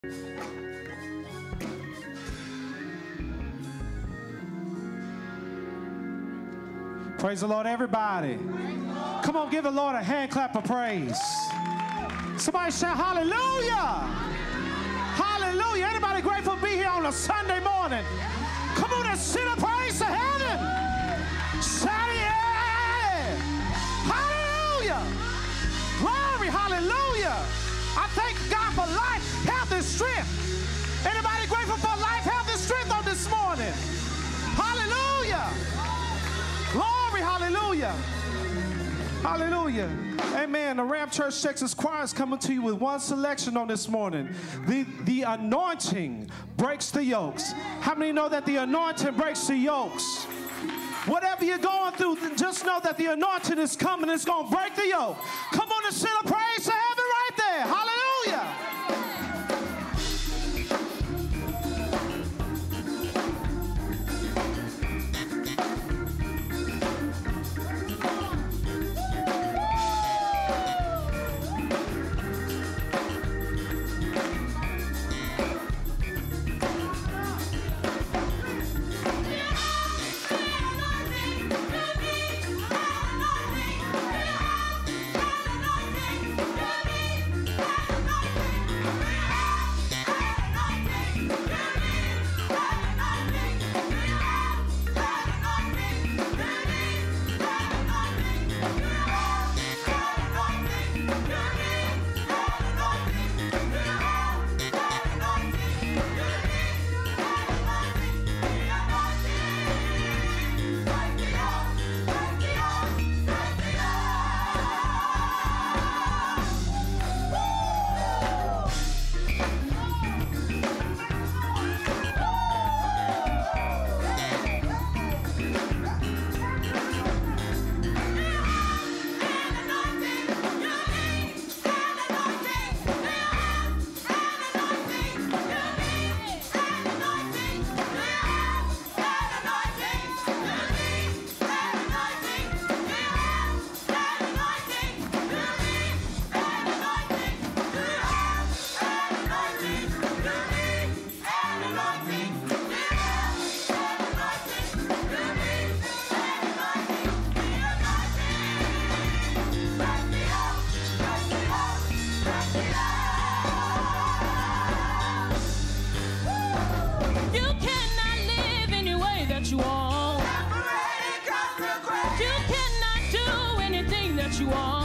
Praise the Lord, everybody. Come on, give the Lord a hand clap of praise. Somebody shout hallelujah. Hallelujah. Anybody grateful to be here on a Sunday morning? Come on and sing a praise to heaven. Shout yeah. Hallelujah. Glory, hallelujah. I thank God for life, health, and strength. Anybody grateful for life, health, and strength on this morning? Hallelujah. Glory, hallelujah. Hallelujah. Amen. The Ram Church Texas Choir is coming to you with one selection on this morning. The anointing breaks the yokes. How many know that the anointing breaks the yokes? Whatever you're going through, just know that the anointing is coming. It's going to break the yoke. Come on and sing a praise to heaven right there. Hallelujah. You want. You cannot do anything that you want.